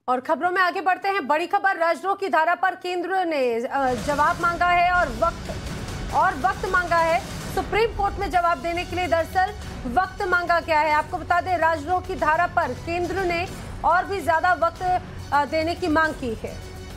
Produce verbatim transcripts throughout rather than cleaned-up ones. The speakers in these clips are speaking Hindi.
और खबरों में आगे बढ़ते हैं। बड़ी खबर, राजद्रोह की धारा पर केंद्र ने जवाब मांगा है और वक्त और वक्त मांगा है सुप्रीम कोर्ट में जवाब देने के लिए। दरअसल वक्त मांगा क्या है, आपको बता दें, राजद्रोह की धारा पर केंद्र ने और भी ज्यादा वक्त देने की मांग की है।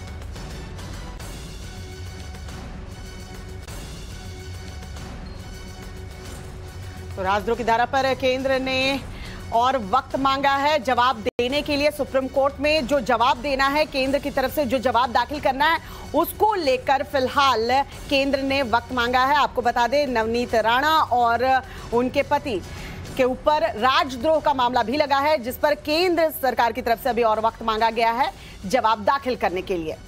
तो राजद्रोह की धारा पर केंद्र ने और वक्त मांगा है जवाब देने के लिए। सुप्रीम कोर्ट में जो जवाब देना है, केंद्र की तरफ से जो जवाब दाखिल करना है, उसको लेकर फिलहाल केंद्र ने वक्त मांगा है। आपको बता दें, नवनीत राणा और उनके पति के ऊपर राजद्रोह का मामला भी लगा है, जिस पर केंद्र सरकार की तरफ से अभी और वक्त मांगा गया है जवाब दाखिल करने के लिए।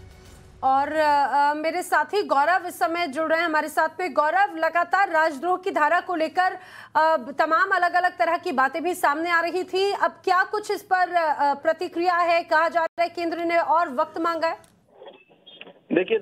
और आ, मेरे साथी गौरव इस समय जुड़ रहे हैं हमारे साथ में। गौरव, लगातार राजद्रोह की धारा को लेकर तमाम अलग अलग तरह की बातें भी सामने आ रही थी। अब क्या कुछ इस पर आ, प्रतिक्रिया है? कहा जा रहा है केंद्र ने और वक्त मांगा है। देखिए,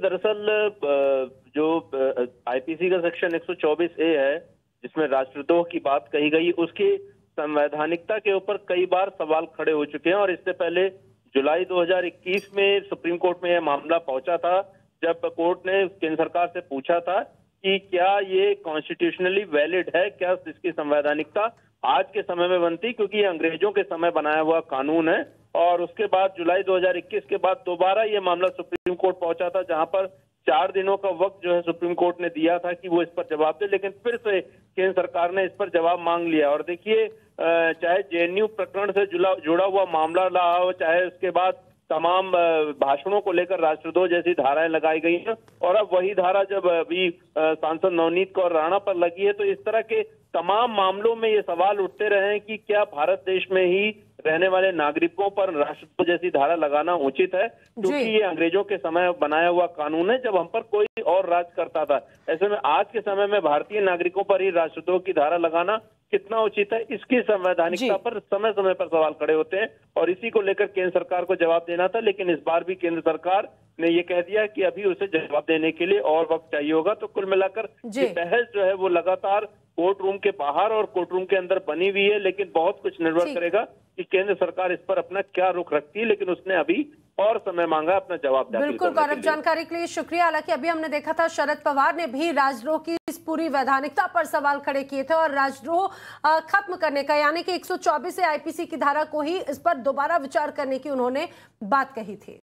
दरअसल जो आईपीसी का सेक्शन एक सौ चौबीस ए है, जिसमें राष्ट्रद्रोह की बात कही गई, उसकी संवैधानिकता के ऊपर कई बार सवाल खड़े हो चुके हैं। और इससे पहले जुलाई दो हज़ार इक्कीस में सुप्रीम कोर्ट में यह मामला पहुंचा था, जब कोर्ट ने केंद्र सरकार से पूछा था कि क्या ये कॉन्स्टिट्यूशनली वैलिड है, क्या इसकी संवैधानिकता आज के समय में बनती, क्योंकि ये अंग्रेजों के समय बनाया हुआ कानून है। और उसके बाद जुलाई दो हज़ार इक्कीस के बाद दोबारा ये मामला सुप्रीम कोर्ट पहुंचा था, जहां पर चार दिनों का वक्त जो है सुप्रीम कोर्ट ने दिया था कि वो इस पर जवाब दे, लेकिन फिर से केंद्र सरकार ने इस पर जवाब मांग लिया। और देखिए, चाहे जेएनयू प्रकरण से जुड़ा जुड़ा हुआ मामला रहा हो, चाहे उसके बाद तमाम भाषणों को लेकर राष्ट्रद्रोह जैसी धाराएं लगाई गई हैं, और अब वही धारा जब अभी सांसद नवनीत कौर राणा पर लगी है, तो इस तरह के तमाम मामलों में ये सवाल उठते रहे हैं कि क्या भारत देश में ही रहने वाले नागरिकों पर राष्ट्रद्रोह जैसी धारा लगाना उचित है, क्योंकि ये अंग्रेजों के समय बनाया हुआ कानून है, जब हम पर कोई और राज करता था। ऐसे में आज के समय में भारतीय नागरिकों पर ही राष्ट्रद्रोह की धारा लगाना कितना उचित है, इसकी संवैधानिकता पर समय समय पर सवाल खड़े होते हैं। और इसी को लेकर केंद्र सरकार को जवाब देना था, लेकिन इस बार भी केंद्र सरकार ने ये कह दिया कि अभी उसे जवाब देने के लिए और वक्त चाहिए होगा। तो कुल मिलाकर ये बहस जो है वो लगातार कोर्ट रूम के बाहर और कोर्ट रूम के अंदर बनी हुई है, लेकिन बहुत कुछ निर्भर करेगा कि केंद्र सरकार इस पर अपना क्या रुख रखती है। लेकिन उसने अभी और समय मांगा अपना जवाब दाखिल करने के लिए। बिल्कुल गौरव, जानकारी के लिए शुक्रिया। हालांकि अभी हमने देखा था शरद पवार ने भी राजद्रोह की इस पूरी वैधानिकता पर सवाल खड़े किए थे और राजद्रोह खत्म करने का, यानी कि एक सौ चौबीस आईपीसी की धारा को ही इस पर दोबारा विचार करने की उन्होंने बात कही थी।